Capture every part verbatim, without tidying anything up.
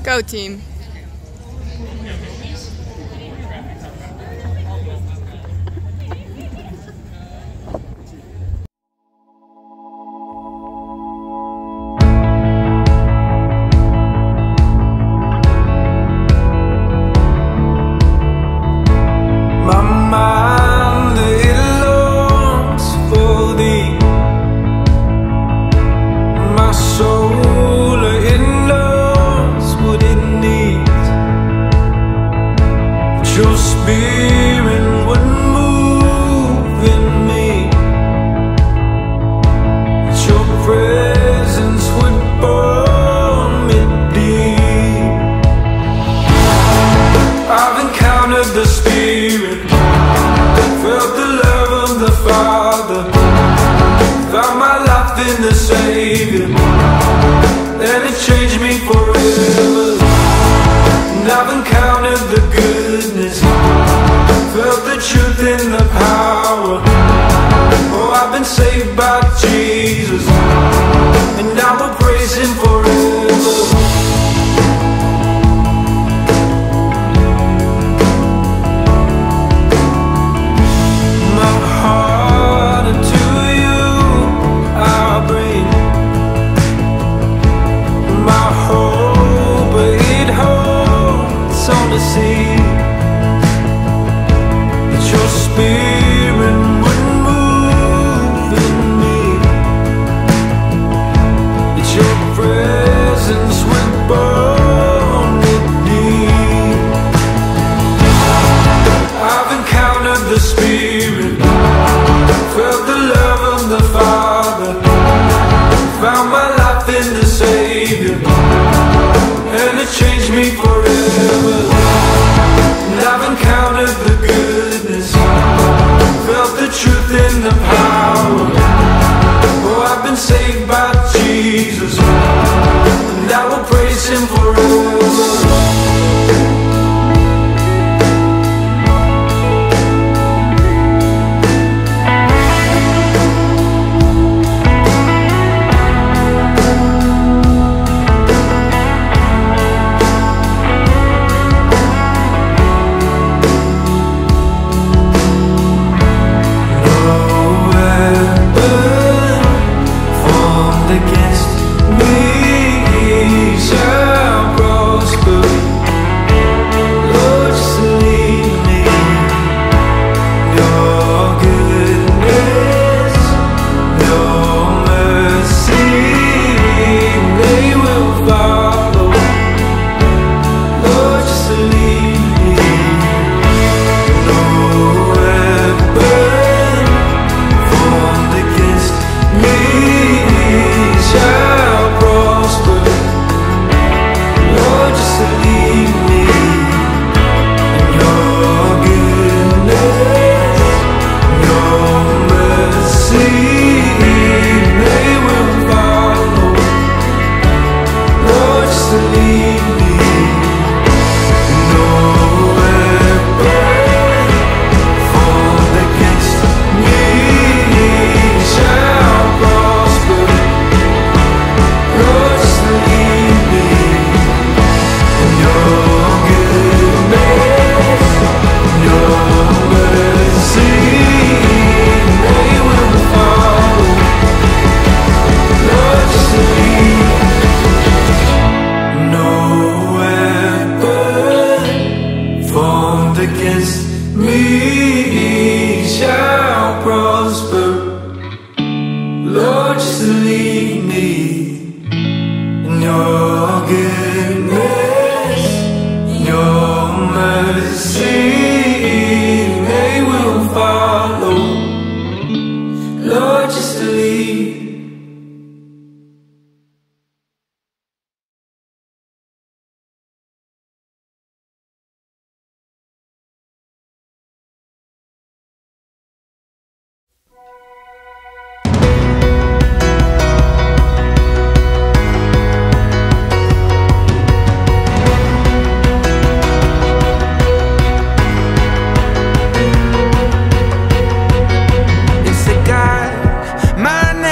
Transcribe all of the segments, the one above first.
Go team. Your spirit would move in me, that your presence would burn me deep. I've encountered the Spirit, felt the love of the Father, found my life in the Savior, and it changed me forever. And I've encountered the goodness, felt the truth in the power. Oh, I've been saved by Jesus, and I will praise Him forever. My heart unto you I bring, my hope it holds on the sea, that your spirit would move in me, that your presence would burn me deep. I've encountered the Spirit, felt the love of the Father, found my life in the Savior, and it changed me forever. And I've encountered the goodness, felt the truth in the power. Oh, I've been saved by Jesus, and I will praise Him forever.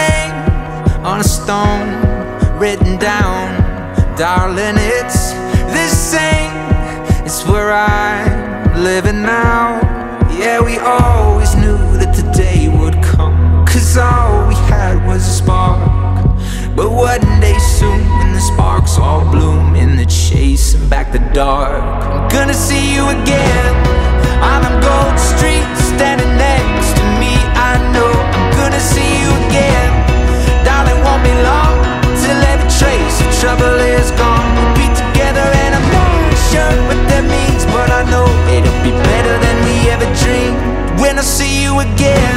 Written down, darling, it's is where I'm living now. Yeah, we always knew that the day would come, 'cause all we had was a spark. But one day soon, when the sparks all bloom in the chasing back the dark, I'm gonna see you again on them gold streets, standing next to me. I know I'm gonna see you again. Darling, won't be long till every trace of trouble is gone. We'll be together and I'm not sure what that means, but I know it'll be better than we ever dreamed when I see you again.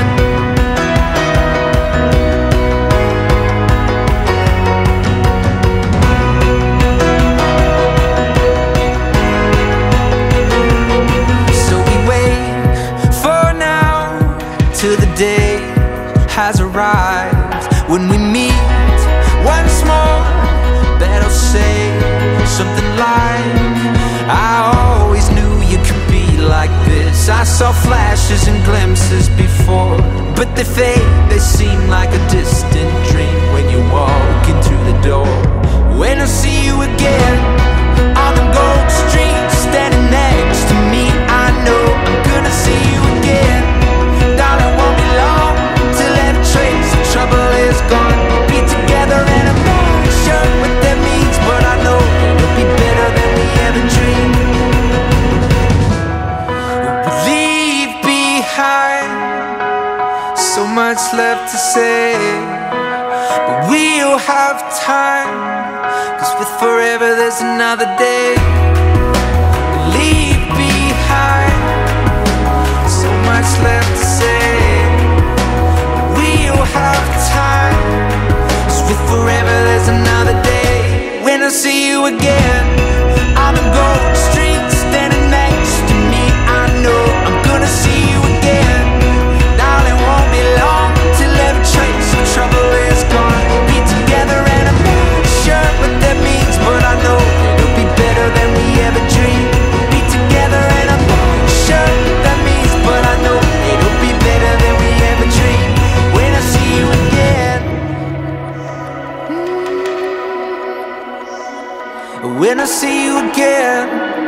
So we wait for now till the day has arrived, when we meet once more. Bet I'll say something like, I always knew you could be like this. I saw flashes and glimpses before, but they fade, they seem like a distant dream when you're walking through the door. When I see you again on the gold streets, standing next to me, I know I'm gonna see you again. Darling, won't be long till every trace of trouble is gone. We'll be together and I'm not sure what that means, but I know it'll be better than we ever dreamed. We'll leave behind so much left to say, but we'll have time, 'cause with forever there's another day. We'll leave behind so much left to say, but we'll have time, 'cause with forever there's another day. When I see you again on the gold street, standing next to me, I know I'm gonna see you again. Darling, won't be long till every trace of trouble is gone. We'll be together and I'm not sure what that means, but I know it'll be better than we ever dreamed. We'll be together and I'm not sure what that means, but I know it'll be better than we ever dreamed. When I see you again, when I see you again,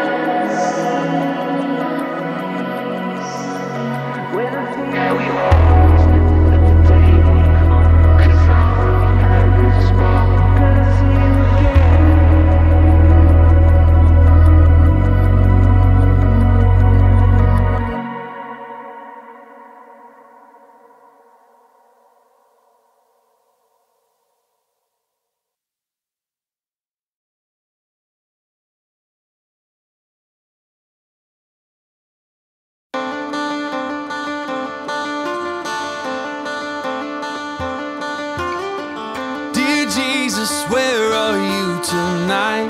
when I see you again. Jesus, where are you tonight?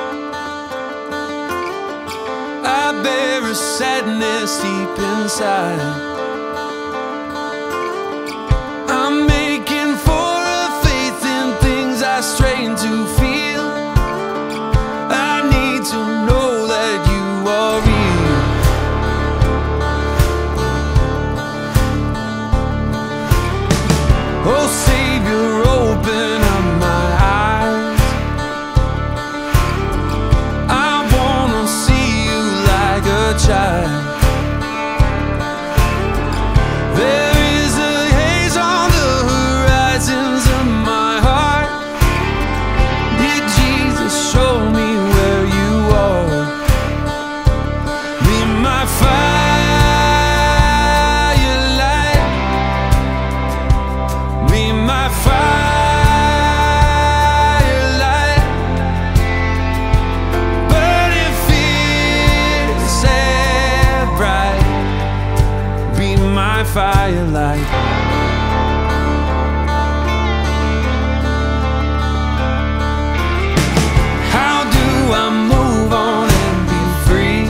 I bear a sadness deep inside. I'm making for a faith in things I strain to feel. I need to know that you are real. Oh, Savior, open up my eyes. I wanna see you like a child. There is a haze on the horizons of my heart. Did Jesus show me where you are? Be my firelight, be my firelight. But if it's set bright, be my firelight. How do I move on and be free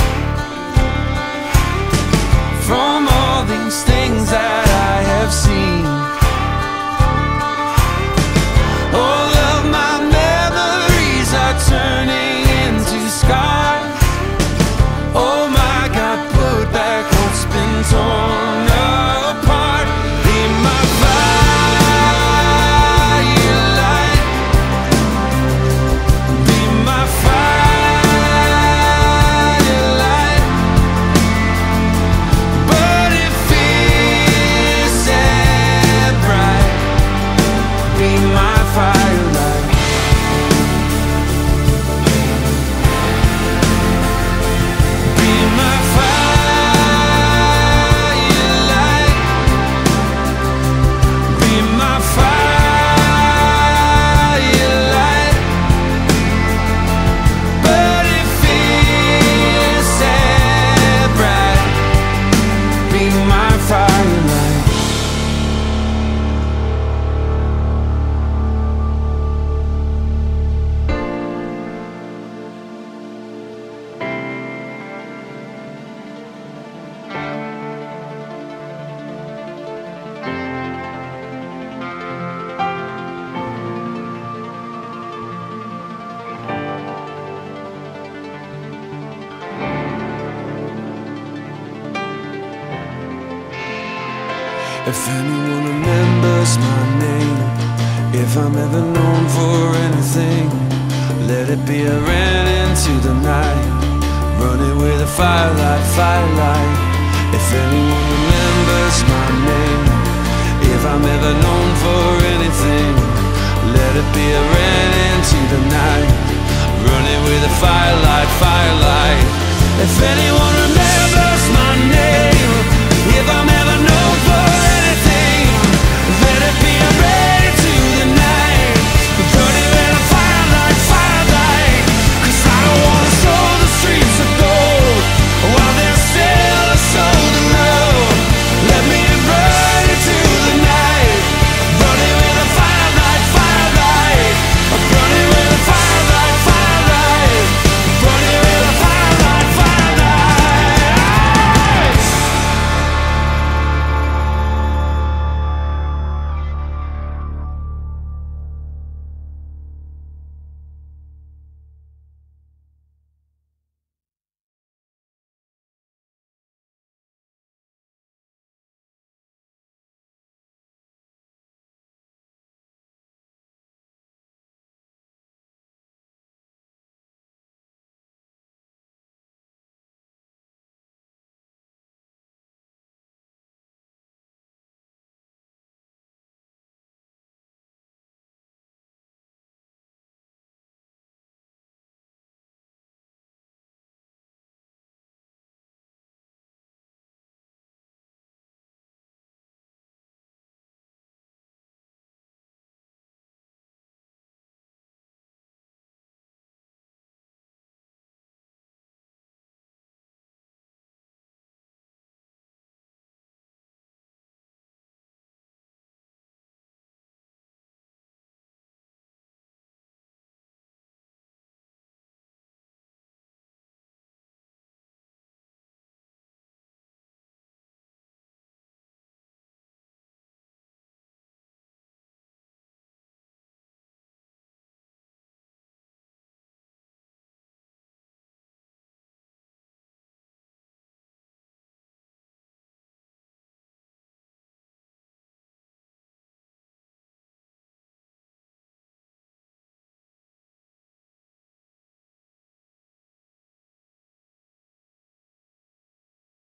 from all these things that I have seen? All of my memories are turning into scars. Oh my God, put back what's been torn apart. If anyone remembers my name, if I'm ever known for anything, let it be I ran into the night, running with a firelight, firelight. If anyone remembers my name, if I'm ever known for anything, let it be I ran into the night, running with a firelight, firelight. If anyone remembers